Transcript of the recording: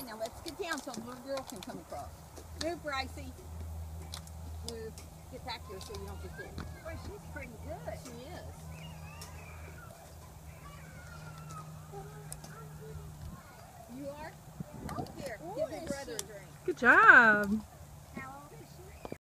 Now let's get down so the little girl can come across. Move, Brycey. Move. Get back here so you don't get hit. Boy, she's pretty good. She is. You are? Oh, here. Give your brother a drink. Good job.